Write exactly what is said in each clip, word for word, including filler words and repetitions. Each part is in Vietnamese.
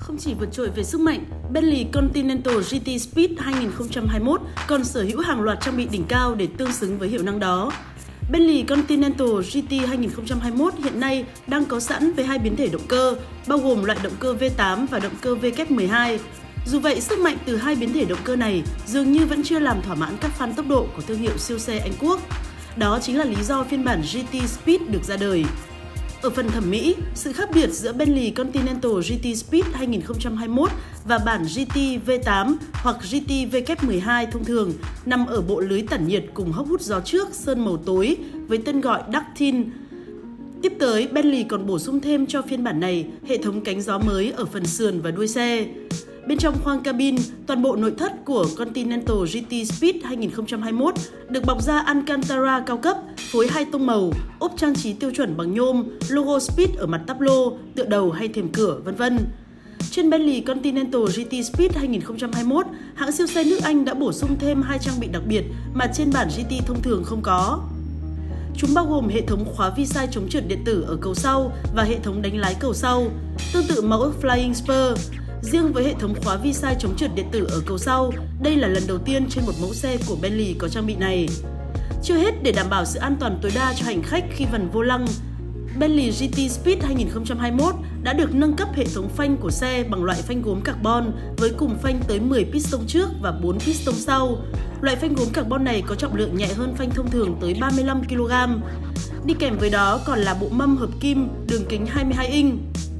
Không chỉ vượt trội về sức mạnh, Bentley Continental giê tê Speed hai không hai mốt còn sở hữu hàng loạt trang bị đỉnh cao để tương xứng với hiệu năng đó. Bentley Continental giê tê hai không hai mốt hiện nay đang có sẵn với hai biến thể động cơ, bao gồm loại động cơ vê tám và động cơ vê kép mười hai. Dù vậy, sức mạnh từ hai biến thể động cơ này dường như vẫn chưa làm thỏa mãn các fan tốc độ của thương hiệu siêu xe Anh Quốc. Đó chính là lý do phiên bản giê tê Speed được ra đời. Ở phần thẩm mỹ, sự khác biệt giữa Bentley Continental giê tê Speed hai không hai mốt và bản giê tê vê tám hoặc giê tê vê kép mười hai thông thường nằm ở bộ lưới tản nhiệt cùng hốc hút gió trước sơn màu tối với tên gọi Ductile. Tiếp tới, Bentley còn bổ sung thêm cho phiên bản này hệ thống cánh gió mới ở phần sườn và đuôi xe. Bên trong khoang cabin, toàn bộ nội thất của Continental giê tê Speed hai không hai mốt được bọc da Alcantara cao cấp, phối hai tông màu, ốp trang trí tiêu chuẩn bằng nhôm, logo Speed ở mặt táp lô, tựa đầu hay thềm cửa, vân vân. Trên Bentley Continental giê tê Speed hai không hai mốt, hãng siêu xe nước Anh đã bổ sung thêm hai trang bị đặc biệt mà trên bản giê tê thông thường không có. Chúng bao gồm hệ thống khóa vi sai chống trượt điện tử ở cầu sau và hệ thống đánh lái cầu sau, tương tự mẫu Flying Spur. Riêng với hệ thống khóa vi sai chống trượt điện tử ở cầu sau, đây là lần đầu tiên trên một mẫu xe của Bentley có trang bị này. Chưa hết, để đảm bảo sự an toàn tối đa cho hành khách khi vần vô lăng, Bentley giê tê Speed hai không hai mốt đã được nâng cấp hệ thống phanh của xe bằng loại phanh gốm carbon với cùng phanh tới mười piston trước và bốn piston sau. Loại phanh gốm carbon này có trọng lượng nhẹ hơn phanh thông thường tới ba mươi lăm ki lô gam. Đi kèm với đó còn là bộ mâm hợp kim đường kính hai mươi hai inch.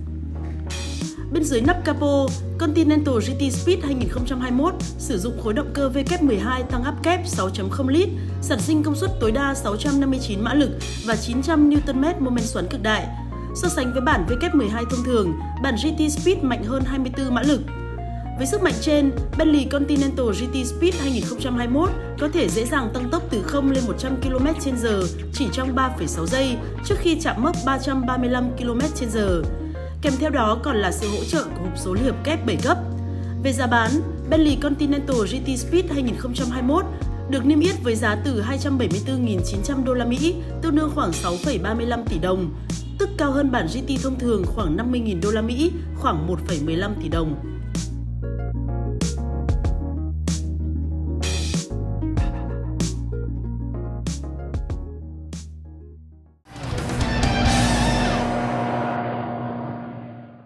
Bên dưới nắp capo, Continental giê tê Speed hai không hai mốt sử dụng khối động cơ vê kép mười hai tăng áp kép sáu phẩy không lít, sản sinh công suất tối đa sáu trăm năm mươi chín mã lực và chín trăm Newton mét mô men xoắn cực đại. So sánh với bản vê kép mười hai thông thường, bản giê tê Speed mạnh hơn hai mươi tư mã lực. Với sức mạnh trên, Bentley Continental giê tê Speed hai không hai mốt có thể dễ dàng tăng tốc từ không lên một trăm ki lô mét trên giờ chỉ trong ba phẩy sáu giây trước khi chạm mốc ba trăm ba mươi lăm ki lô mét trên giờ. Kèm theo đó còn là sự hỗ trợ của hộp số liên hợp kép bảy cấp. Về giá bán, Bentley Continental giê tê Speed hai không hai mốt được niêm yết với giá từ hai trăm bảy mươi tư nghìn chín trăm đô la Mỹ, tương đương khoảng sáu phẩy ba mươi lăm tỷ đồng, tức cao hơn bản giê tê thông thường khoảng năm mươi nghìn đô la Mỹ, khoảng một phẩy mười lăm tỷ đồng.